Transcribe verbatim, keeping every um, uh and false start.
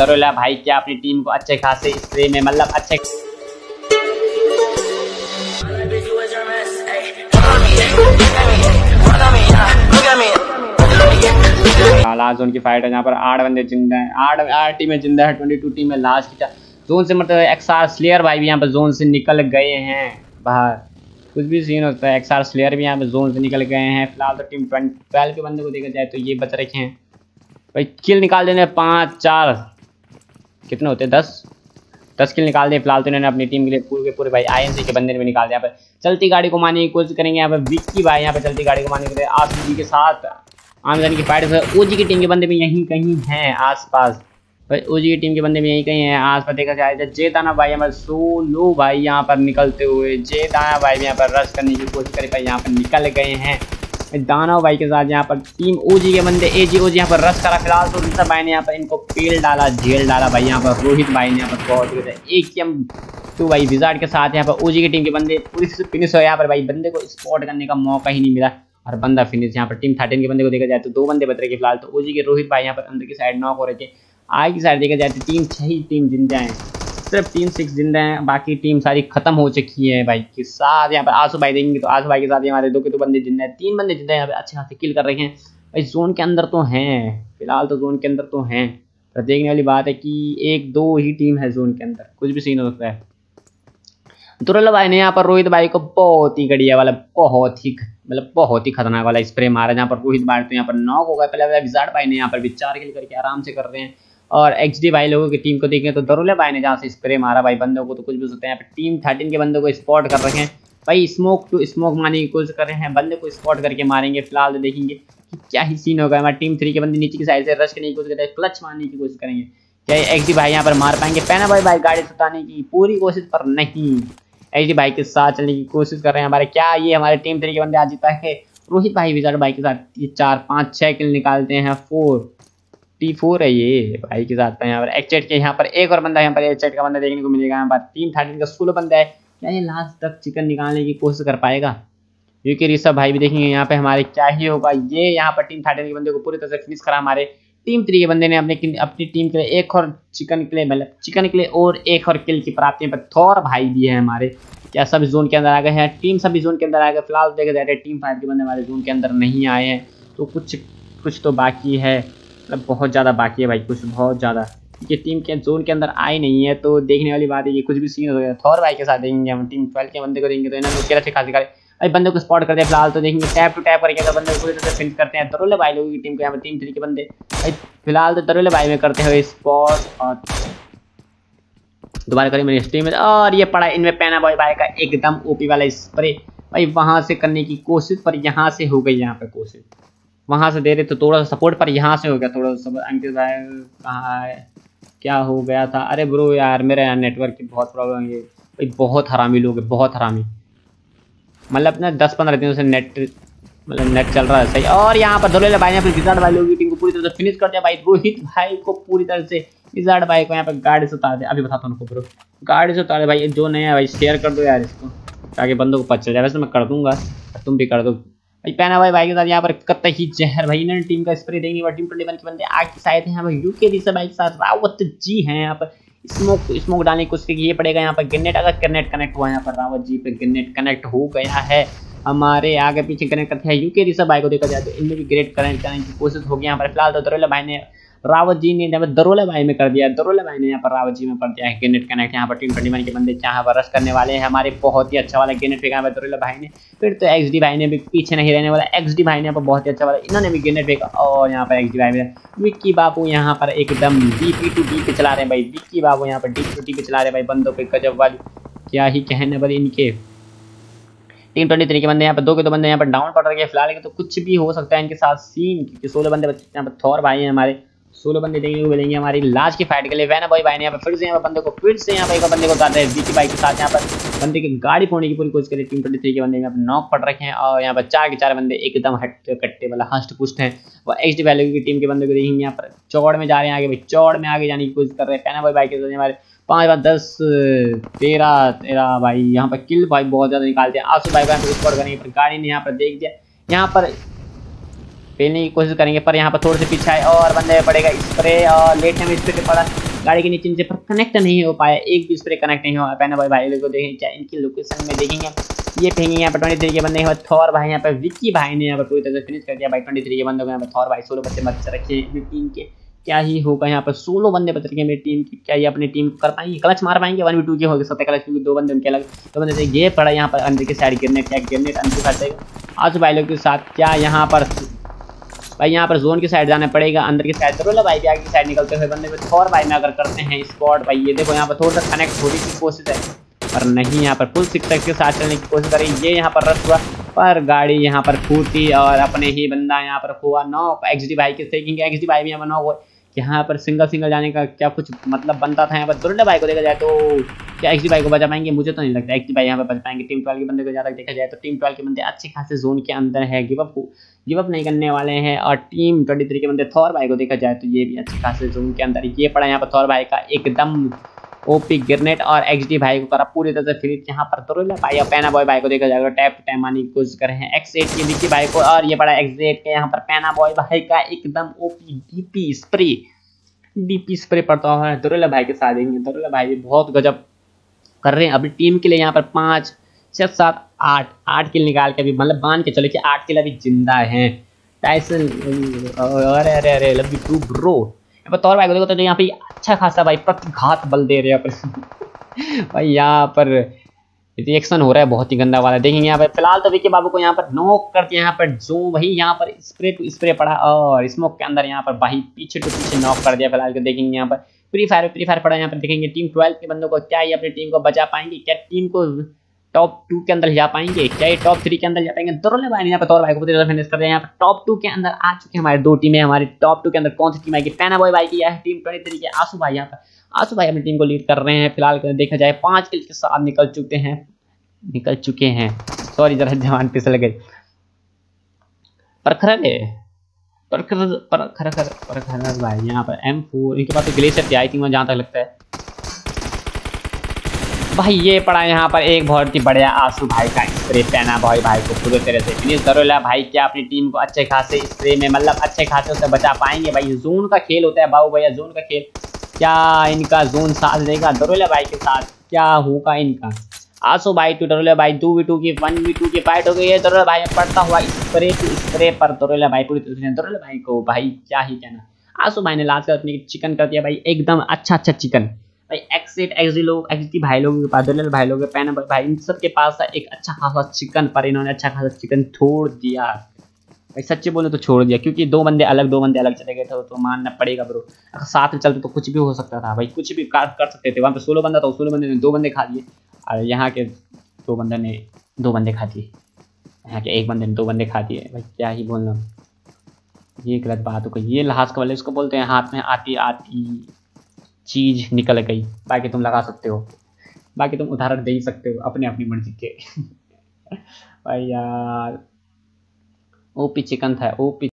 दरोला भाई क्या अपनी टीम को अच्छे खासे स्प्रे में मतलब अच्छे लास्ट जोन की फाइट है, जहाँ पर आठ बंदे जिंदा हैं, आठ आठ टीमें जिंदा है, ट्वेंटी टू टीम है लास्ट की जोन से, मतलब एक्सआर स्लेयर भाई भी यहाँ पर जोन से निकल गए हैं बाहर। कुछ भी सीन होता है, एक्सआर स्लेयर भी यहाँ पर जोन से निकल गए हैं। फिलहाल तो टीम ट्वेल्व के बंदे को देखा जाए तो ये बच रखे हैं भाई। किल निकाल देने पाँच चार कितने होते हैं, दस दस किल निकाल दिए फिलहाल तो इन्होंने अपनी टीम के लिए पूरे पूरे भाई आईएनसी के बंदे ने भी निकाल दिया। यहाँ पर चलती गाड़ी को मारने की कोशिश करेंगे यहाँ पर विक्की भाई, यहाँ पर चलती गाड़ी को मारने के लिए आसमी के साथ आमदनी की फाइट। ओजी की टीम के बंदे भी यहीं कहीं हैं आसपास भाई, ओजी की टीम के बंदे भी यहीं कहीं हैं आसपास देखा जाए तो। जे दाना भाई हमारे सोलो भाई यहाँ पर निकलते हुए, जे दाना भाई भी यहाँ पर रश करने की कोशिश करे भाई, यहाँ पर निकल गए हैं दाना भाई के साथ। यहाँ पर टीम ओजी के बंदे एजी ओजी यहाँ पर रश करा। फिलहाल तो ऋषभ भाई ने यहाँ पर इनको पेल डाला, झेल डाला भाई। यहाँ पर रोहित भाई ने यहाँ पर बहुत एक एम टू भाई विजार्ड के साथ यहाँ पर ओजी की टीम के बंदे पूरी फिनिश हो। यहाँ पर भाई बंदे को स्पॉट करने का मौका ही नहीं मिला और बंदा फिनिश। यहाँ पर टीम थर्टीन के बंदे को देखा जाए तो दो बंदे बच रहे फिलहाल तो ओजी के रोहित भाई यहाँ पर अंदर की साइड नॉक हो रहे थे। आगे की साइड देखा जाए तो टीम छह ही टीम जिंदा हैं, सिर्फ टीम सिक्स जिंदा हैं, बाकी टीम सारी खत्म हो चुकी है भाई के साथ। यहाँ पर आंसू भाई देंगे तो आंसू भाई के साथ हमारे दो के दो बंदे जिंदा हैं, तीन बंदे जिंदा हैं यहाँ पे अच्छे खासे किल कर रहे हैं भाई। जोन के अंदर तो हैं फिलहाल तो जोन के अंदर तो हैं, पर देखने वाली बात है कि एक दो ही टीम है जोन के अंदर, कुछ भी सीन हो सकता है। दुर्लभ भाई ने यहाँ पर रोहित भाई को बहुत ही बढ़िया वाला बहुत ही मतलब बहुत ही खतरनाक वाला स्प्रे मारा, जहाँ पर रोहित भाई तो यहाँ पर नॉक हो गया। पहले विजार्ड भाई ने यहाँ पर विचार किल करके आराम से कर रहे हैं। और एक्सडी भाई लोगों की टीम को देखें तो दरोला भाई ने जहाँ से स्प्रे मारा भाई बंदों को तो कुछ भी हो सकता है। यहाँ पर टीम थर्टीन के बंदों को स्पॉट कर रखे हैं भाई, स्मोक टू स्मोक मारने की कोशिश कर रहे हैं, बंदे को स्पॉट करके मारेंगे। फिलहाल तो देखेंगे कि क्या ही सीन होगा। हमारी टीम थ्री के बंदे नीचे की साइड से रश करने की कोशिश कर रहे हैं, क्लच मारने की कोशिश करेंगे, क्या एक्सडी भाई यहाँ पर मार पाएंगे? पैना भाई भाई गाड़ी सुटाने की पूरी कोशिश पर नहीं, एक्सडी भाई के साथ चलने की कोशिश कर रहे हैं हमारे। क्या ये हमारे टीम थ्री के बंदे आज जीता है? रोहित भाई विजार्ड भाई के साथ ये चार पाँच छः किल निकालते हैं, फोर टी फोर है ये भाई के साथ। यहाँ पर एक्चेट के यहाँ पर एक और बंदा यहाँ पर एक्चेट का बंदा देखने को मिलेगा। यहाँ पर टीम थर्टीन का सोलो बंदा है, क्या ये लास्ट तक चिकन निकालने की कोशिश कर पाएगा? क्योंकि ऋषभ भाई भी देखेंगे यहाँ पे हमारे क्या ही होगा। ये यहाँ पर टीम थर्टीन के बंदे को पूरी तरह से फिनिश करा। हमारे टीम थ्री के बंदे ने अपने अपनी टीम के लिए एक और चिकन के लिए मतलब चिकन के लिए और एक और किल की प्राप्ति पर थॉर भाई भी है हमारे। क्या सब जोन के अंदर आ गए हैं? टीम सभी जोन के अंदर आ गए। फिलहाल देखा जाए टीम फाइव के बंदे हमारे जोन के अंदर नहीं आए हैं, तो कुछ कुछ तो बाकी है, मतलब बहुत ज़्यादा बाकी है भाई, कुछ बहुत ज़्यादा, क्योंकि टीम के जोन के अंदर आई नहीं है। तो देखने वाली बात है कि कुछ भी सीन हो गया। थॉर भाई के साथ देखेंगे हम, टीम ट्वेल्व के बंदे को देंगे तो इन्होंने उसके अच्छे खासी करे भाई बंदे को स्पॉट करते हैं। फिलहाल तो देखेंगे टैप टू टैप करके अगर बंदे को पूरी तरह से फिनिश करते हैं। दरोले भाई लोगों की टीम को यहाँ पर टीम थ्री के बंदे भाई फिलहाल तो दरोले भाई में करते हुए स्पॉट और दोबारा करें मेरी स्ट्रीम में। और ये पड़ा इनमें पैना बॉय भाई का एकदम ओपी वाला स्प्रे भाई, वहां से करने की कोशिश पर यहाँ से हो गई। यहाँ पे कोशिश वहां से दे रहे तो थोड़ा सा सपोर्ट पर यहाँ से हो गया थोड़ा सा। अंकित भाई कहाँ है, क्या हो गया था? अरे ब्रो यार मेरे यहाँ नेटवर्क की बहुत प्रॉब्लम है भाई, बहुत हरामी लोग है, बहुत हरामी, मतलब ना दस पंद्रह दिनों से नेट मतलब नेट चल रहा है सही। और यहाँ पर दरोले भाई ने अपने विजार्ड भाई लोगों की टीम को पूरी तरह से फिनिश कर दिया भाई। रोहित भाई को पूरी तरह से विजार्ड भाई को यहाँ पर गाड़ी से उतार दिया। अभी बताता हूँ उनको ब्रो, गाड़ी से उतार दे भाई। जो नया है भाई शेयर कर दो यार इसको, ताकि बंदों को पता चल जाए। वैसे मैं कर दूंगा, तुम भी कर दो भाई। पैना भाई भाई के साथ यहाँ पर कतई जहर भाई, इन्होंने टीम का स्प्रे देंगे और टीम ट्वेंटी वन के बंदे आग की साइड है यहाँ पर। यूके ऋषभ भाई के साथ रावत जी हैं यहाँ पर। स्मोक स्मोक डालने की कोशिश ये पड़ेगा यहाँ पर। ग्रेनेड अगर ग्रेनेड कनेक्ट हुआ यहाँ पर रावत जी पे, ग्रेनेड कनेक्ट हो गया है हमारे। आगे पीछे कनेक्ट करते हैं यूके ऋषभ भाई को देखा जाए तो इनमें भी ग्रेड कनेक्ट करने की कोशिश होगी यहाँ पर। फिलहाल तो दरोला भाई ने रावत जी ने यहाँ पर दरोला भाई में कर दिया, दरोला भाई ने यहाँ पर रावत जी में कर दिया है ग्रेनेड कनेक्ट। यहाँ पर टीम ट्वेंटी वन के बंदे यहाँ पर रश करने वाले हैं हमारे। बहुत ही अच्छा वाला ग्रेनेड फेंका है दरोला भाई ने। फिर तो एक्सडी भाई ने भी पीछे नहीं रहने वाला, एक्सडी भाई ने यहाँ पर बहुत ही अच्छा वाला इन्होंने भी ग्रेनेड फेंका। और यहाँ पर एक्सडी भाई में विक्की बाबू यहाँ पर एकदम डी पी टू डी पे चला रहे हैं भाई। विक्की बाबू यहाँ पर डी टू डी पे चला रहे हैं भाई बंदों पे, गजब वाली क्या ही कहने वाली इनके। टीम ट्वेंटी थ्री के बंदे यहाँ पर दो के दो बंदे यहाँ पर डाउन पड़ रहे हैं फिलहाल, तो कुछ भी हो सकता है इनके साथ सीन, क्योंकि सोलह बंदे बच्चे यहाँ पर थॉर भाई हैं हमारे। सोलह बंदे देखने को मिलेंगे हमारी लास्ट की फाइट के लिए। वैना बॉय भाई ने यहाँ पर फिर से यहाँ पर बंदे को फिर से यहाँ पर एक बंदे को उतारते हैं बीटी भाई के साथ। यहाँ पर बंदे की गाड़ी फोड़ने की पूरी कोशिश करें। टीम ट्वेंटी थ्री के बंदे यहाँ पर नॉक पड़ रखे हैं और यहाँ पर चार के चार बंदे एकदम हट कट्टे वाला हस्ट पुष्ट हैं। वो एच डी वैल्यू की टीम के बंदे को देखेंगे यहाँ पर चौड़ में जा रहे हैं आगे भाई, चौड़ में आगे जाने की कोशिश कर रहे हैं। पैना बॉय भाई के साथ हमारे पाँच बार दस तेरह तेरह भाई यहाँ पर किल भाई बहुत ज़्यादा निकालते हैं। आंसू भाई को स्पॉट करने पर गाड़ी ने यहाँ पर देख दिया, यहाँ पर पेलने की कोशिश करेंगे पर यहाँ पर थोड़े से पीछे आए और बंदे पड़ेगा स्प्रे और लेट में स्प्रे पड़ा। गाड़ी के नीचे नीचे पर कनेक्ट नहीं हो पाया, एक भी स्प्रे कनेक्ट नहीं हो पाया भाई। भाई को देखें क्या इनकी लोकेशन में देखेंगे, ये फेंगे यहाँ पर ट्वेंटी थ्री के बंदे हैं थॉर भाई, यहाँ पर विक्की भाई ने यहाँ पर पूरी तरह से फिनिश कर दिया भाई ट्वेंटी थ्री के बंदों को। यहाँ पर थॉर भाई सोलो बच्चे बच रखे अपनी टीम के, क्या ही होगा यहाँ पर सोलो बंदे बच रखे मेरी टीम की, क्या ये अपनी टीम को कर पाएंगे, क्लच मार पाएंगे, वन वी टू के हो सकते क्लच, क्योंकि दो बंदे उनके अलग दो बंदे थे। ये पड़ा यहाँ पर अंदर की साइड गिरने, क्या गिरने अंदर साइड जाएगा आज भाई लोग के साथ, क्या यहाँ पर भाई यहाँ पर जोन की साइड जाना पड़ेगा, अंदर की साइड करो भाई, आगे की साइड निकलते हुए बंदे को थॉर भाई में अगर करते हैं स्पॉट भाई। ये देखो यहाँ पर थोड़ा सा कनेक्ट होने की कोशिश है पर नहीं, यहाँ पर फुल सिक्स के साथ चलने की कोशिश करें, ये यहाँ पर रश हुआ पर गाड़ी यहाँ पर फूटी और अपने ही बंदा यहाँ पर हुआ नॉक। एक्सडी भाई के सेकिंग एक्सडी भाई भी यहाँ पर नॉक हुआ। यहाँ पर सिंगल सिंगल जाने का क्या कुछ मतलब बनता था यहाँ पर। दुर्ले भाई को देखा जाए तो क्या एक्सडी भाई को बचा पाएंगे, मुझे तो नहीं लगता एक्सडी भाई यहाँ पर बच पाएंगे। टीम ट्वेल्व के बंदे को ज़्यादा देखा जाए तो टीम ट्वेल्व के बंदे अच्छे खासे जोन के अंदर है, गिव अप गिव अप नहीं करने वाले हैं। और टीम ट्वेंटी थ्री के बंदे थॉर भाई को देखा जाए तो ये भी अच्छे खासे जोन के अंदर। ये पड़ा यहाँ पर थॉर भाई का एकदम ओपी ग्रेनेड और एक्सडी भाई को करा पूरी तरह से फिनिश। यहाँ पर दुर्ले भाई और पैना बॉय भाई को देखा जाएगा टैप टू टाइम आने की कोशिश कर रहे हैं एक्स एट के विक्की भाई को, और ये पड़ा एक्स एट के यहाँ पर पैना बॉय भाई का एकदम OP DP spray DP spray पड़ता हुआ है दुर्ले भाई के साथ। देंगे दुर्ले भाई भी बहुत गजब कर रहे हैं अपनी टीम के लिए। यहाँ पर पाँच छः सात आठ आठ किल निकाल के अभी मतलब मान के चले कि आठ किल अभी जिंदा हैं। टाइसन अरे अरे अरे लव यू टू ब्रो। यहाँ पर तौर भाई को देखो तो यहाँ पे अच्छा खासा भाई प्रतिघात बल दे रहे हैं अपने भाई। यहाँ पर रिएक्शन हो रहा है बहुत ही गंदा वाला, देखेंगे यहाँ पर फिलहाल तो विक्की बाबू को यहाँ पर नॉक करके यहाँ पर जो वही यहाँ पर स्प्रे टू स्प्रे पड़ा और स्मोक के अंदर यहाँ पर भाई पीछे टू पीछे नॉक कर दिया। फिलहाल को देखेंगे यहाँ पर फ्री फायर फ्री फायर पड़ा यहाँ पर देखेंगे टीम ट्वेल्व के बंदों को, क्या ये अपनी टीम को बचा पाएंगे, क्या टीम को टॉप टू के अंदर जा पाएंगे, क्या ये टॉप थ्री के अंदर जा पाएंगे। दुर्ले भाई ने यहाँ पर तौर भाई को फिनिश कर दिया। यहाँ पर टॉप टू के अंदर आ चुके हैं हमारे दो टीमें। हमारी टॉप टू के अंदर कौन सी टीम आएगी, पैना बॉय भाई की या टीम ट्वेंटी थ्री के आंसू भाई। यहाँ पर आंसू भाई अपनी टीम को लीड कर रहे हैं। फिलहाल देखा जाए पांच किल के साथ निकल चुके हैं निकल चुके हैं सॉरी जरा जवान पिसल गए परखर परखर परखर परखर भाई। यहाँ पर एम फोर इनके पास तो ग्लेशियर थी आई थिंक, जहाँ तक लगता है भाई। ये पड़ा यहाँ पर एक बहुत ही बढ़िया आंसू भाई का स्प्रे, पैना बॉय भाई को पूरी तरह से फिनिश। दुर्ले भाई क्या अपनी टीम को अच्छे खासे स्प्रे में मतलब अच्छे खासे उसे बचा पाएंगे भाई। जोन का खेल होता है बाबू भैया, जोन का खेल, क्या इनका जोन साथ देगा दुर्ले भाई के साथ, क्या होगा इनका। आंसू भाई टू दुर्ले भाई टू वी टू की वन वी टू की फाइट हो गई है। दुर्ले भाई पड़ता हुआ स्प्रे टू स्प्रे पर दुर्ले भाई पूरी तरह से दुर्ले भाई को भाई क्या ही कहना। आंसू भाई ने लास्ट कर अपनी चिकन कर दिया भाई एकदम अच्छा अच्छा चिकन भाई। एक्स एट एक्स डी लोग एक्स डी भाई लोगों के पास, दुर्ले भाई लोग पैना भाई इन सब के पास था एक अच्छा खासा चिकन, पर इन्होंने अच्छा खासा चिकन छोड़ दिया भाई। सच्चे बोले तो छोड़ दिया, क्योंकि दो बंदे अलग दो बंदे अलग चले गए थे तो मानना पड़ेगा ब्रो। अगर साथ में चलते तो कुछ भी हो सकता था भाई, कुछ भी कर, कर सकते थे। वहाँ पे सोलह बंदा था, सोलह बंदे ने दो बंदे खा लिए और यहाँ के दो बंदे ने दो बंदे खा दिए, यहाँ के एक बंदे ने दो बंदे खा दिए भाई। क्या ही बोलना, ये गलत बात हो गई। ये लास्ट वाले इसको बोलते हैं हाथ में आती आती चीज निकल गई। बाकी तुम लगा सकते हो, बाकी तुम उदाहरण दे ही सकते हो अपने अपनी मर्जी के भाई। यार ओपी चिकन था ओपी।